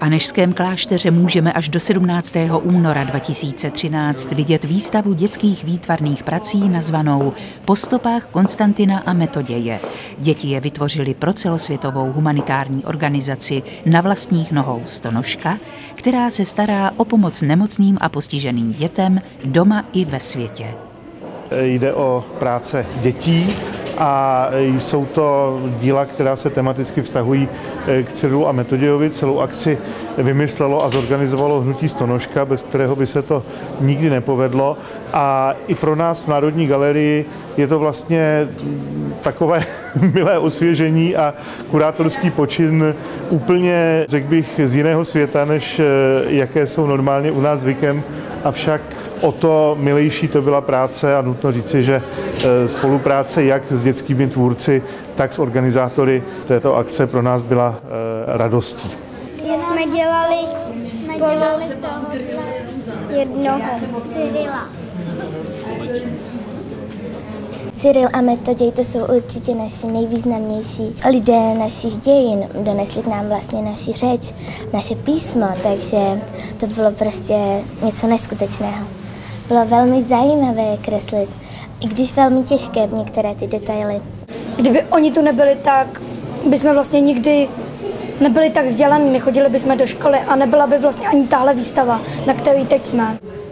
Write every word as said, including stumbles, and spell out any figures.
Anežském klášteře můžeme až do sedmnáctého února dva tisíce třináct vidět výstavu dětských výtvarných prací nazvanou Po stopách Konstantina a Metoděje. Děti je vytvořily pro celosvětovou humanitární organizaci Na vlastních nohou Stonožka, která se stará o pomoc nemocným a postiženým dětem doma i ve světě. Jde o práce dětí a jsou to díla, která se tematicky vztahují k Cyrilu a Metodějovi. Celou akci vymyslelo a zorganizovalo hnutí Stonožka, bez kterého by se to nikdy nepovedlo. A i pro nás v Národní galerii je to vlastně takové milé osvěžení a kurátorský počin úplně, řekl bych, z jiného světa, než jaké jsou normálně u nás zvykem, avšak o to milejší to byla práce a nutno říci, že spolupráce jak s dětskými tvůrci, tak s organizátory této akce pro nás byla radostí. My jsme dělali spolu jednoho Cyrila. Cyril a Metoděj, to jsou určitě naši nejvýznamnější lidé našich dějin. Donesli k nám vlastně naši řeč, naše písmo, takže to bylo prostě něco neskutečného. Bylo velmi zajímavé je kreslit, i když velmi těžké některé ty detaily. Kdyby oni tu nebyli, tak bychom vlastně nikdy nebyli tak vzdělaní, nechodili bychom do školy a nebyla by vlastně ani tahle výstava, na které teď jsme.